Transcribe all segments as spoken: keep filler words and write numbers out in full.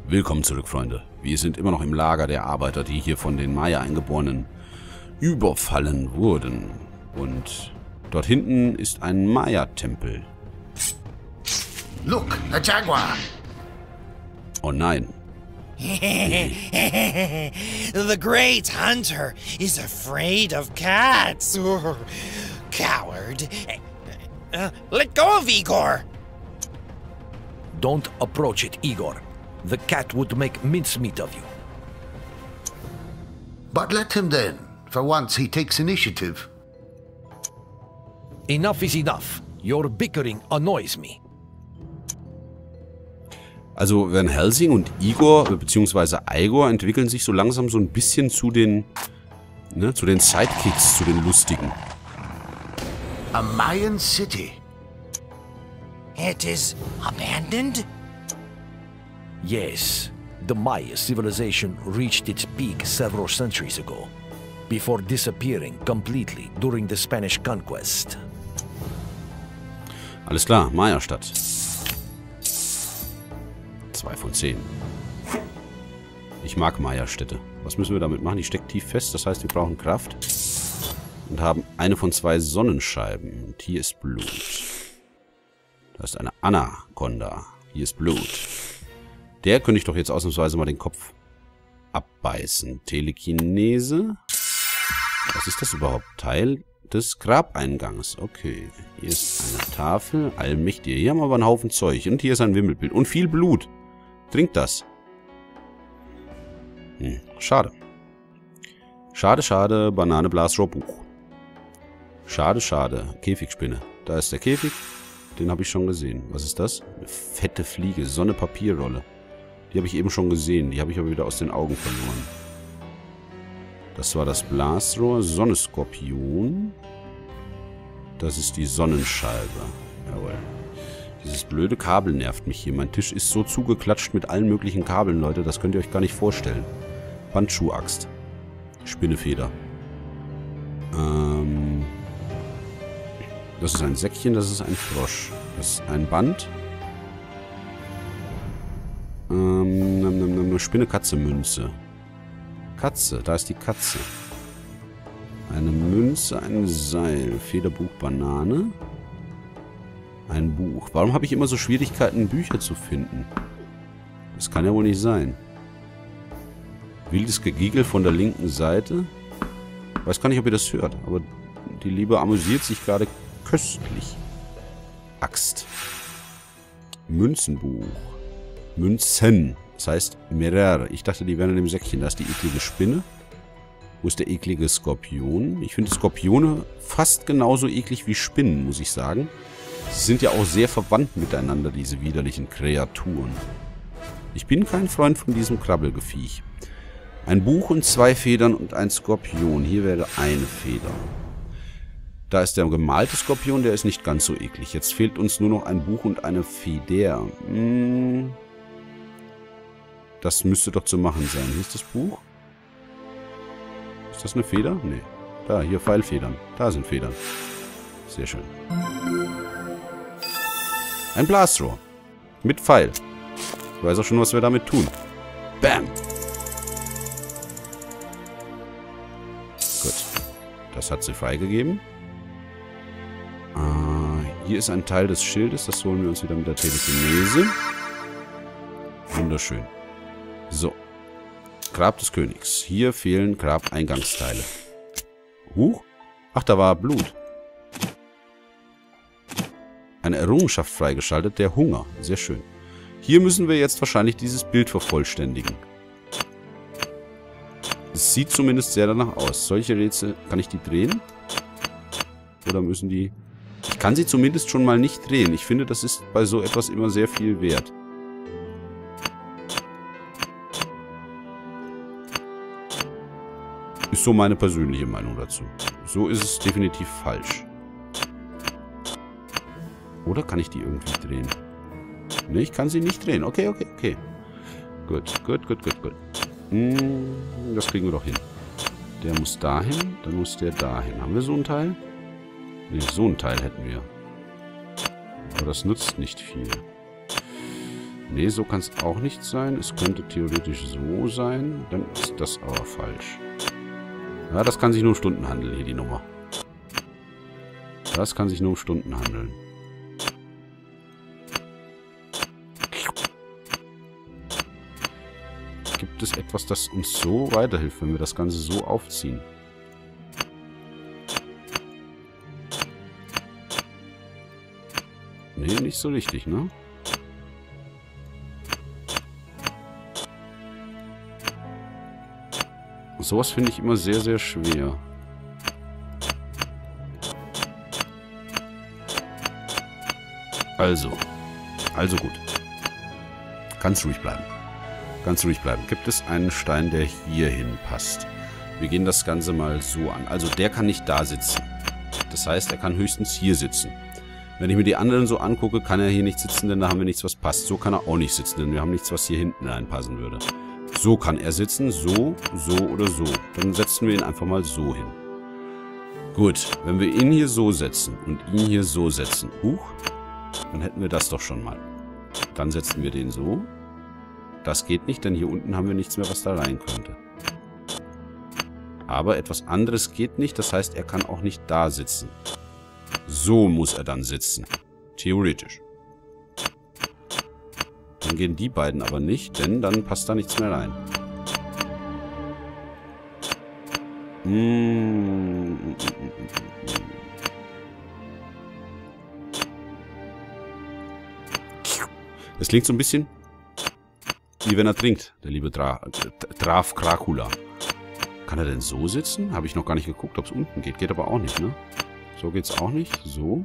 Willkommen zurück, Freunde. Wir sind immer noch im Lager der Arbeiter, die hier von den Maya-Eingeborenen überfallen wurden. Und dort hinten ist ein Maya-Tempel. Look, a jaguar! Oh nein. The great hunter is afraid of cats. Coward. Uh, let go of Igor. Don't approach it, Igor. The cat would make mincemeat of you. But let him then. For once he takes initiative. Enough is enough. Your bickering annoys me. Also Van Helsing und Igor, beziehungsweise Igor, entwickeln sich so langsam so ein bisschen zu den, ne, zu den Sidekicks, zu den Lustigen. A Mayan city. It is abandoned? Yes, the Maya civilization reached its peak several centuries ago, before disappearing completely during the Spanish conquest. Alles klar, Maya-Stadt. Zwei von zehn. Ich mag Maya-Städte. Was müssen wir damit machen? Die steckt tief fest, das heißt, wir brauchen Kraft. Und haben eine von zwei Sonnenscheiben. Und hier ist Blut. Da ist eine Anaconda. Hier ist Blut. Der könnte ich doch jetzt ausnahmsweise mal den Kopf abbeißen. Telekinese. Was ist das überhaupt? Teil des Grabeingangs. Okay. Hier ist eine Tafel. Allmächtig. Hier haben wir aber einen Haufen Zeug. Und hier ist ein Wimmelbild. Und viel Blut. Trinkt das. Hm, schade. Schade, schade. Banane, Blasrohr, Buch. Schade, schade. Käfigspinne. Da ist der Käfig. Den habe ich schon gesehen. Was ist das? Eine fette Fliege. So eine Papierrolle. Die habe ich eben schon gesehen. Die habe ich aber wieder aus den Augen verloren. Das war das Blasrohr. Sonnenskorpion. Das ist die Sonnenscheibe. Jawohl. Dieses blöde Kabel nervt mich hier. Mein Tisch ist so zugeklatscht mit allen möglichen Kabeln, Leute. Das könnt ihr euch gar nicht vorstellen. Bandschuhaxt. Spinnefeder. Ähm... Das ist ein Säckchen, das ist ein Frosch. Das ist ein Band. Ähm, eine Spinne, Katze, Münze. Katze, da ist die Katze. Eine Münze, ein Seil, Federbuch, Banane. Ein Buch. Warum habe ich immer so Schwierigkeiten, Bücher zu finden? Das kann ja wohl nicht sein. Wildes Gegiegel von der linken Seite. Ich weiß gar nicht, ob ihr das hört, aber die Liebe amüsiert sich gerade köstlich. Axt. Münzenbuch. Münzen. Das heißt Merer. Ich dachte, die wären in dem Säckchen. Da ist die eklige Spinne. Wo ist der eklige Skorpion? Ich finde Skorpione fast genauso eklig wie Spinnen, muss ich sagen. Sie sind ja auch sehr verwandt miteinander, diese widerlichen Kreaturen. Ich bin kein Freund von diesem Krabbelgeviech. Ein Buch und zwei Federn und ein Skorpion. Hier wäre eine Feder. Da ist der gemalte Skorpion, der ist nicht ganz so eklig. Jetzt fehlt uns nur noch ein Buch und eine Feder. Hm. Das müsste doch zu machen sein. Hier ist das Buch. Ist das eine Feder? Nee. Da, hier Pfeilfedern. Da sind Federn. Sehr schön. Ein Blasrohr. Mit Pfeil. Ich weiß auch schon, was wir damit tun. Bam! Gut. Das hat sie freigegeben. Hier ist ein Teil des Schildes. Das holen wir uns wieder mit der Telekinese. Wunderschön. So. Grab des Königs. Hier fehlen Grabeingangsteile. Huch. Ach, da war Blut. Eine Errungenschaft freigeschaltet. Der Hunger. Sehr schön. Hier müssen wir jetzt wahrscheinlich dieses Bild vervollständigen. Es sieht zumindest sehr danach aus. Solche Rätsel... Kann ich die drehen? Oder müssen die... Ich kann sie zumindest schon mal nicht drehen. Ich finde, das ist bei so etwas immer sehr viel wert. Ist so meine persönliche Meinung dazu. So ist es definitiv falsch. Oder kann ich die irgendwie drehen? Ne, ich kann sie nicht drehen. Okay, okay, okay. Gut, gut, gut, gut, gut. Hm, das kriegen wir doch hin. Der muss dahin, dann muss der dahin. Haben wir so ein Teil? Ne, so ein Teil hätten wir. Aber das nutzt nicht viel. Nee, so kann es auch nicht sein. Es könnte theoretisch so sein. Dann ist das aber falsch. Ja, das kann sich nur um Stunden handeln, hier die Nummer. Das kann sich nur um Stunden handeln. Gibt es etwas, das uns so weiterhilft, wenn wir das Ganze so aufziehen? Nee, nicht so richtig, ne? Sowas finde ich immer sehr, sehr schwer. Also. Also gut. Ganz ruhig bleiben. Ganz ruhig bleiben. Gibt es einen Stein, der hierhin passt? Wir gehen das Ganze mal so an. Also der kann nicht da sitzen. Das heißt, er kann höchstens hier sitzen. Wenn ich mir die anderen so angucke, kann er hier nicht sitzen, denn da haben wir nichts, was passt. So kann er auch nicht sitzen, denn wir haben nichts, was hier hinten reinpassen würde. So kann er sitzen, so, so oder so. Dann setzen wir ihn einfach mal so hin. Gut, wenn wir ihn hier so setzen und ihn hier so setzen, huch, dann hätten wir das doch schon mal. Dann setzen wir den so. Das geht nicht, denn hier unten haben wir nichts mehr, was da rein könnte. Aber etwas anderes geht nicht, das heißt, er kann auch nicht da sitzen. So muss er dann sitzen. Theoretisch. Dann gehen die beiden aber nicht, denn dann passt da nichts mehr rein. Mmh. Das klingt so ein bisschen wie wenn er trinkt, der liebe Dra Draf Dracula. Kann er denn so sitzen? Habe ich noch gar nicht geguckt, ob es unten geht. Geht aber auch nicht, ne? So geht's auch nicht. So.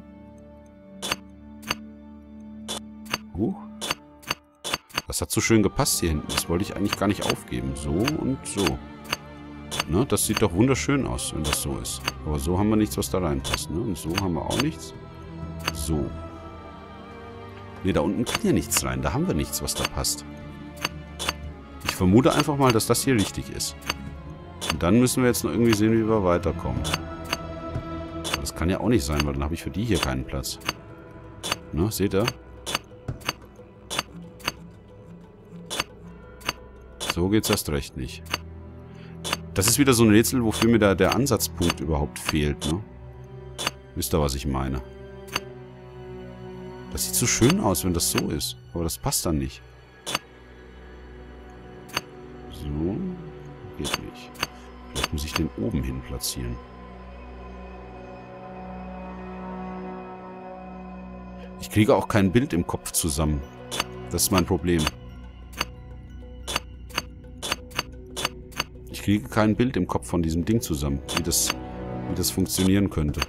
Huch. Das hat so schön gepasst hier hinten. Das wollte ich eigentlich gar nicht aufgeben. So und so. Ne? Das sieht doch wunderschön aus, wenn das so ist. Aber so haben wir nichts, was da reinpasst. Ne? Und so haben wir auch nichts. So. Ne, da unten kann ja nichts rein. Da haben wir nichts, was da passt. Ich vermute einfach mal, dass das hier richtig ist. Und dann müssen wir jetzt noch irgendwie sehen, wie wir weiterkommen. Das kann ja auch nicht sein, weil dann habe ich für die hier keinen Platz. Ne, seht ihr? So geht's erst recht nicht. Das ist wieder so ein Rätsel, wofür mir da der Ansatzpunkt überhaupt fehlt, ne? Wisst ihr, was ich meine? Das sieht so schön aus, wenn das so ist. Aber das passt dann nicht. So. Geht nicht. Vielleicht muss ich den oben hin platzieren. Ich kriege auch kein Bild im Kopf zusammen. Das ist mein Problem. Ich kriege kein Bild im Kopf von diesem Ding zusammen, wie das, wie das funktionieren könnte.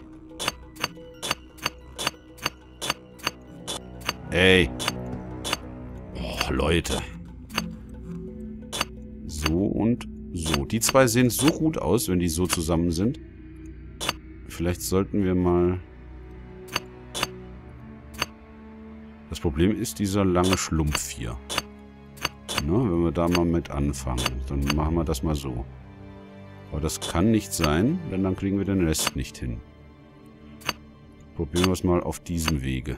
Ey. Oh, Leute. So und so. Die zwei sehen so gut aus, wenn die so zusammen sind. Vielleicht sollten wir mal... Das Problem ist dieser lange Schlumpf hier. Ne, wenn wir da mal mit anfangen, dann machen wir das mal so. Aber das kann nicht sein, denn dann kriegen wir den Rest nicht hin. Probieren wir es mal auf diesem Wege.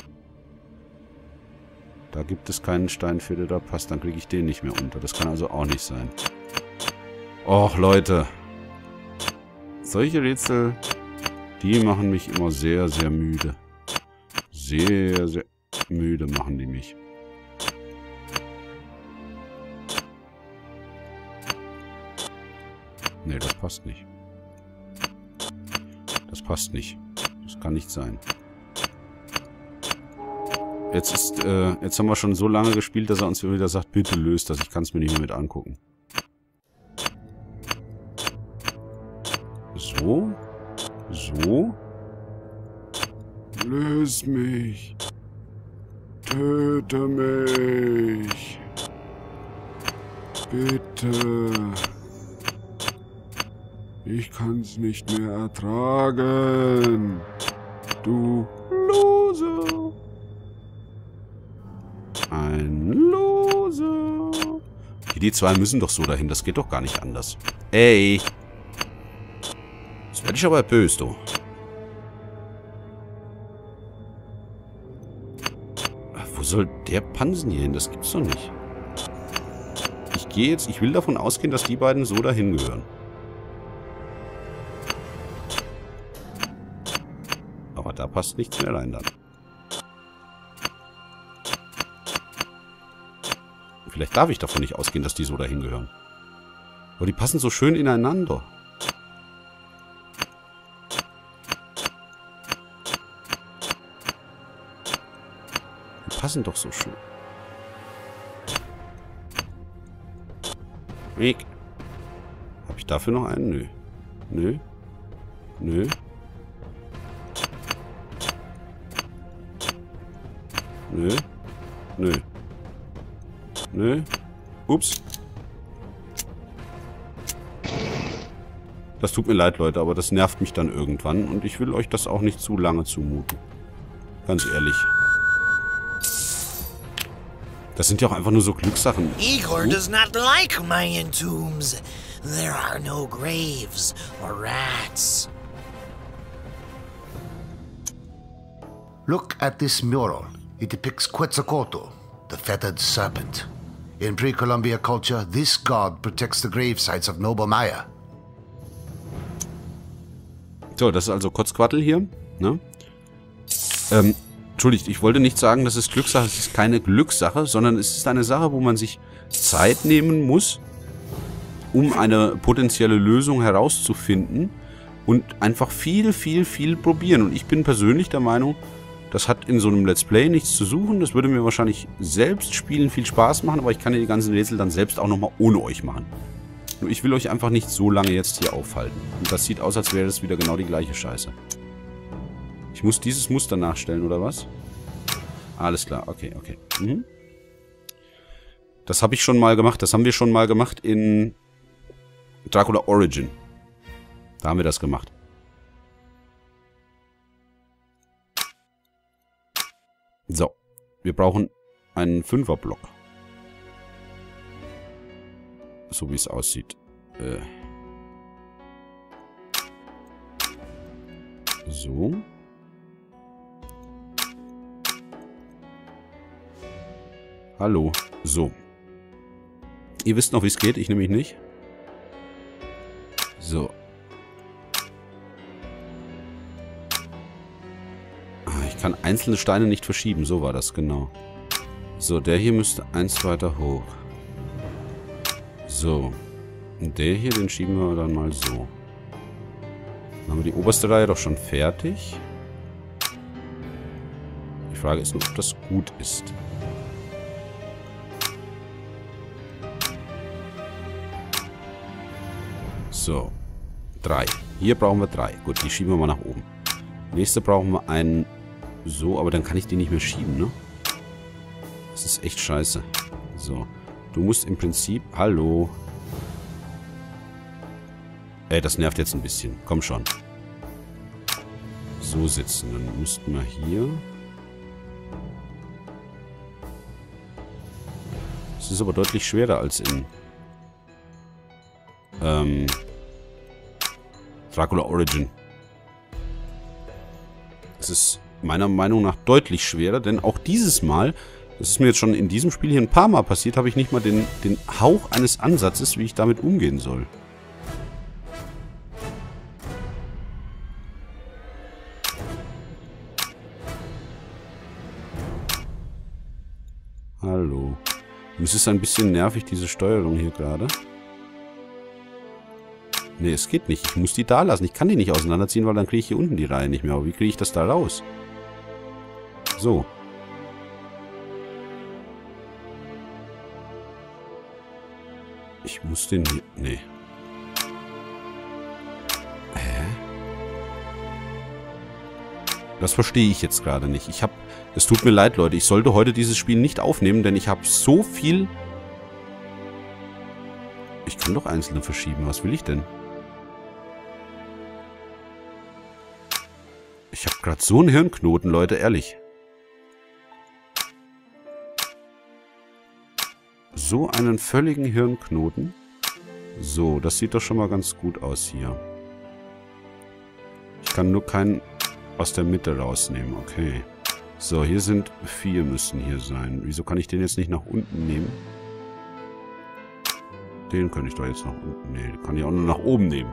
Da gibt es keinen Stein für, der da passt. Dann kriege ich den nicht mehr unter. Das kann also auch nicht sein. Och, Leute. Solche Rätsel, die machen mich immer sehr, sehr müde. Sehr, sehr müde machen die mich. Nee, das passt nicht. Das passt nicht. Das kann nicht sein. Jetzt ist, äh, jetzt haben wir schon so lange gespielt, dass er uns wieder sagt, bitte löst das. Ich kann es mir nicht mehr mit angucken. So. So. Löse mich. Töte mich. Bitte. Ich kann's nicht mehr ertragen. Du Loser. Ein Loser. Die zwei müssen doch so dahin. Das geht doch gar nicht anders. Ey. Jetzt werde ich aber böse, du. Wo soll der Pansen hier hin? Das gibt's doch nicht. Ich gehe jetzt, ich will davon ausgehen, dass die beiden so dahin gehören. Aber da passt nichts mehr rein dann. Vielleicht darf ich davon nicht ausgehen, dass die so dahin gehören. Aber die passen so schön ineinander. Die passen doch so schön. Weg. Habe ich dafür noch einen? Nö. Nö. Nö. Nö. Nö. Nö. Ups. Das tut mir leid, Leute, aber das nervt mich dann irgendwann und ich will euch das auch nicht zu lange zumuten. Ganz ehrlich. Das sind ja auch einfach nur so Glückssachen. Igor Uh. does not like Mayan tombs. There are no graves or rats. Look at this mural. It depicts Quetzalcoatl, the feathered serpent. In pre-Columbia culture, this god protects the grave sites of noble Maya. So, das ist also Kotzquattel hier, ne? Ähm, Entschuldigt, ich wollte nicht sagen, das ist Glückssache, es ist keine Glückssache, sondern es ist eine Sache, wo man sich Zeit nehmen muss, um eine potenzielle Lösung herauszufinden und einfach viel, viel, viel probieren. Und ich bin persönlich der Meinung, das hat in so einem Let's Play nichts zu suchen. Das würde mir wahrscheinlich selbst spielen viel Spaß machen, aber ich kann ja die ganzen Rätsel dann selbst auch nochmal ohne euch machen. Nur ich will euch einfach nicht so lange jetzt hier aufhalten. Und das sieht aus, als wäre das wieder genau die gleiche Scheiße. Ich muss dieses Muster nachstellen, oder was? Alles klar, okay, okay. Mhm. Das habe ich schon mal gemacht. Das haben wir schon mal gemacht in Dracula Origin. Da haben wir das gemacht. So, wir brauchen einen Fünferblock. So wie es aussieht. Äh. So. Hallo. So. Ihr wisst noch, wie es geht. Ich nämlich nicht. So. Ah, ich kann einzelne Steine nicht verschieben. So war das, genau. So, der hier müsste eins weiter hoch. So. Und der hier, den schieben wir dann mal so. Dann haben wir die oberste Reihe doch schon fertig. Die Frage ist nur, ob das gut ist. So. Drei. Hier brauchen wir drei. Gut, die schieben wir mal nach oben. Nächste brauchen wir einen so, aber dann kann ich die nicht mehr schieben, ne? Das ist echt scheiße. So. Du musst im Prinzip... Hallo. Ey, das nervt jetzt ein bisschen. Komm schon. So sitzen. Dann müssten wir hier... Es ist aber deutlich schwerer als in... Ähm... Dracula Origin. Es ist meiner Meinung nach deutlich schwerer, denn auch dieses Mal, das ist mir jetzt schon in diesem Spiel hier ein paar Mal passiert, habe ich nicht mal den, den Hauch eines Ansatzes, wie ich damit umgehen soll. Hallo. Und es ist ein bisschen nervig, diese Steuerung hier gerade. Ne, es geht nicht. Ich muss die da lassen. Ich kann die nicht auseinanderziehen, weil dann kriege ich hier unten die Reihe nicht mehr. Aber wie kriege ich das da raus? So. Ich muss den hier... Nee. Hä? Das verstehe ich jetzt gerade nicht. Ich habe... Es tut mir leid, Leute. Ich sollte heute dieses Spiel nicht aufnehmen, denn ich habe so viel... Ich kann doch einzelne verschieben. Was will ich denn? Ich habe gerade so einen Hirnknoten, Leute, ehrlich. So einen völligen Hirnknoten. So, das sieht doch schon mal ganz gut aus hier. Ich kann nur keinen aus der Mitte rausnehmen, okay. So, hier sind vier, müssen hier sein. Wieso kann ich den jetzt nicht nach unten nehmen? Den könnte ich doch jetzt nach unten nehmen. Den kann ich auch nur nach oben nehmen.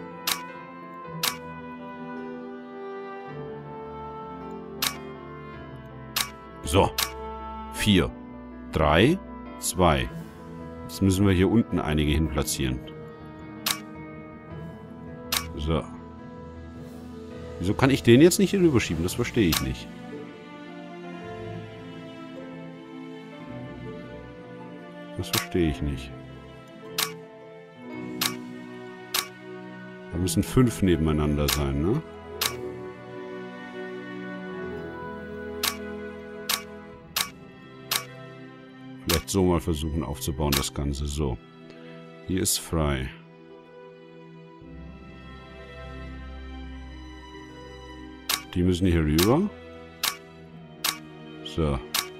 So. Vier. Drei. Zwei. Jetzt müssen wir hier unten einige hin platzieren. So. Wieso kann ich den jetzt nicht hier rüberschieben? Das verstehe ich nicht. Das verstehe ich nicht. Da müssen fünf nebeneinander sein, ne? Vielleicht so mal versuchen aufzubauen, das Ganze. So. Hier ist frei. Die müssen hier rüber. So.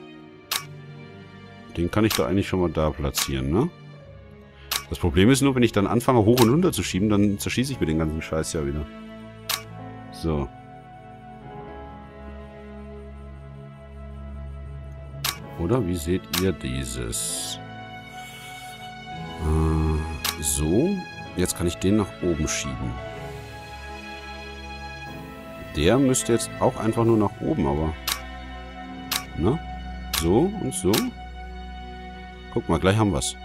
Den kann ich doch eigentlich schon mal da platzieren, ne? Das Problem ist nur, wenn ich dann anfange, hoch und runter zu schieben, dann zerschieße ich mir den ganzen Scheiß ja wieder. So. Oder wie seht ihr dieses? Äh, so. Jetzt kann ich den nach oben schieben. Der müsste jetzt auch einfach nur nach oben, aber... Na? So und so. Guck mal, gleich haben wir's.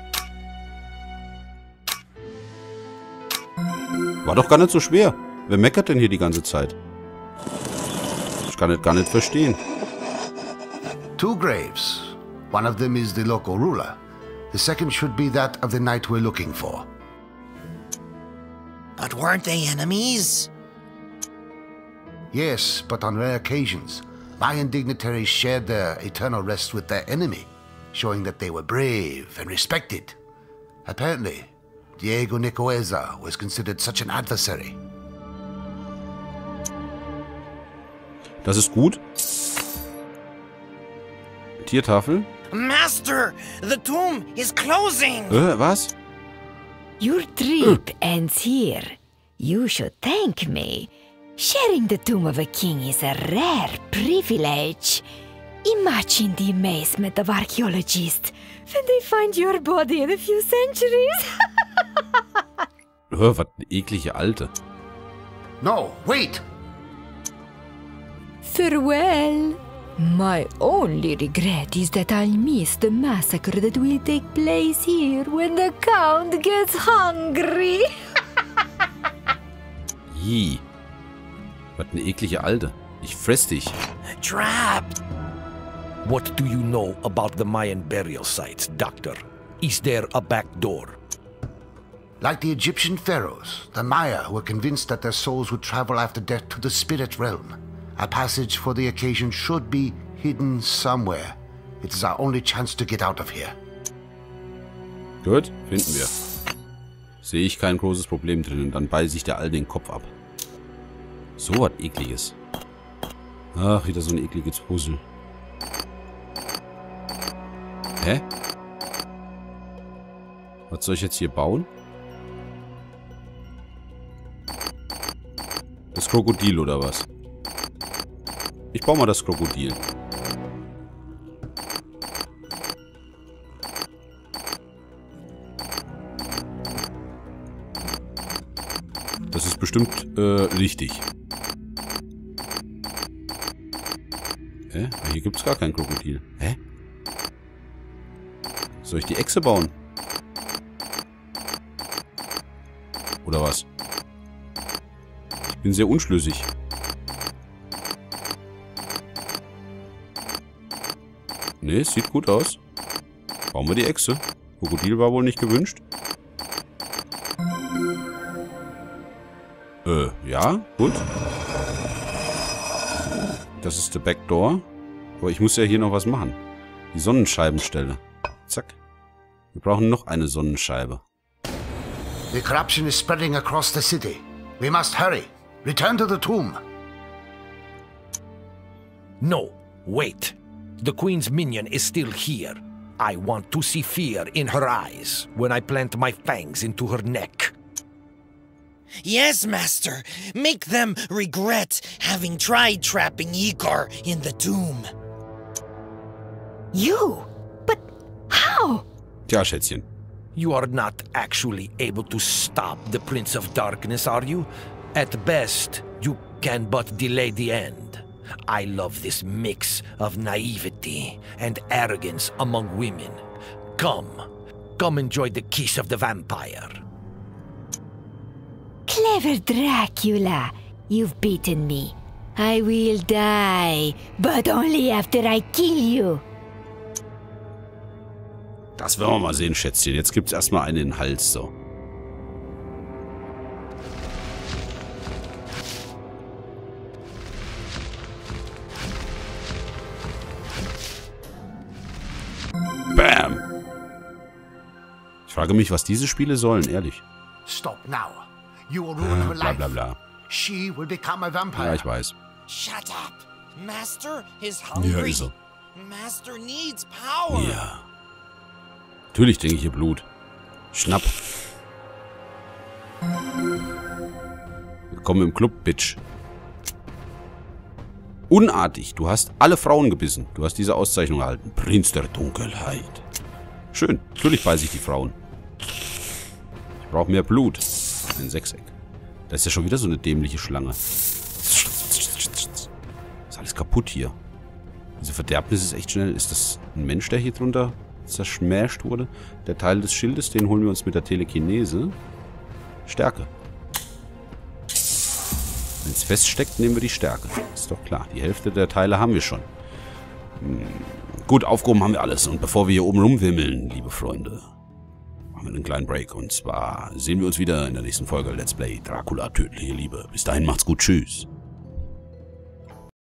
War doch gar nicht so schwer. Wer meckert denn hier die ganze Zeit? Ich kann das gar nicht verstehen. Two graves. One of them is the local ruler. The second should be that of the knight we're looking for. But weren't they enemies? Yes, but on rare occasions, Mayan dignitaries shared their eternal rest with their enemy, showing that they were brave and respected. Apparently, Diego Nicoeza was considered such an adversary. Das ist gut. Tiertafel. Master, the tomb is closing. Äh, was? Your trip ends here. You should thank me. Sharing the tomb of a king is a rare privilege. Imagine the amazement of archaeologists when they find your body in a few centuries. Hör, was eine eklige Alte. No, wait! Farewell. My only regret is that I'll miss the massacre that will take place here when the Count gets hungry. Jee. Was eine eklige Alte. Ich fress dich. Trapped. What do you know about the Mayan burial sites, Doctor? Is there a back door? Like the Egyptian pharaohs, the Maya were convinced that their souls would travel after death to the spirit realm. A passage for the occasion should be hidden somewhere. It is our only chance to get out of here. Gut, finden wir. Sehe ich kein großes Problem drin. Und dann beißt sich der Alte den Kopf ab. So was Ekliges. Ach, wieder so ein ekliges Puzzle. Hä? Was soll ich jetzt hier bauen? Das Krokodil oder was? Ich baue mal das Krokodil. Das ist bestimmt äh, richtig. Hä? Hier gibt es gar kein Krokodil. Hä? Soll ich die Echse bauen? Oder was? Ich bin sehr unschlüssig. Ne, es sieht gut aus. Bauen wir die Echse. Krokodil war wohl nicht gewünscht. Äh, ja, gut. Das ist der Backdoor. Aber ich muss ja hier noch was machen. Die Sonnenscheibenstelle. Zack. Wir brauchen noch eine Sonnenscheibe. The corruption is spreading across the city. We must hurry. Return to the tomb. No, wait. The Queen's minion is still here. I want to see fear in her eyes when I plant my fangs into her neck. Yes, Master. Make them regret having tried trapping Igor in the tomb. You? But how? Tja, Schätzchen. You are not actually able to stop the Prince of Darkness, are you? At best, you can but delay the end. I love this mix of naivety and arrogance among women. Come, come enjoy the kiss of the vampire. Clever Dracula, you've beaten me. I will die, but only after I kill you. Das werden wir mal sehen, Schätzchen. Jetzt gibt's erstmal einen in den Hals, so. Bam! Ich frage mich, was diese Spiele sollen, ehrlich. Stop now. You will ruin her Bla life. bla bla. She will become a vampire. Ja, ich weiß. Shut up. Master is Ja, hungry. ist er. Master needs power. Ja. Natürlich denke ich hier Blut. Schnapp. Willkommen im Club, Bitch. Unartig. Du hast alle Frauen gebissen. Du hast diese Auszeichnung erhalten. Prinz der Dunkelheit. Schön. Natürlich beiße ich die Frauen. Ich brauche mehr Blut. Ein Sechseck. Da ist ja schon wieder so eine dämliche Schlange. Ist alles kaputt hier. Diese Verderbnis ist echt schnell. Ist das ein Mensch, der hier drunter zerschmäht wurde? Der Teil des Schildes, den holen wir uns mit der Telekinese. Stärke. Wenn es feststeckt, nehmen wir die Stärke. Ist doch klar. Die Hälfte der Teile haben wir schon. Hm. Gut, aufgehoben haben wir alles. Und bevor wir hier oben rumwimmeln, liebe Freunde, machen wir einen kleinen Break. Und zwar sehen wir uns wieder in der nächsten Folge Let's Play Dracula, tödliche Liebe. Bis dahin, macht's gut. Tschüss.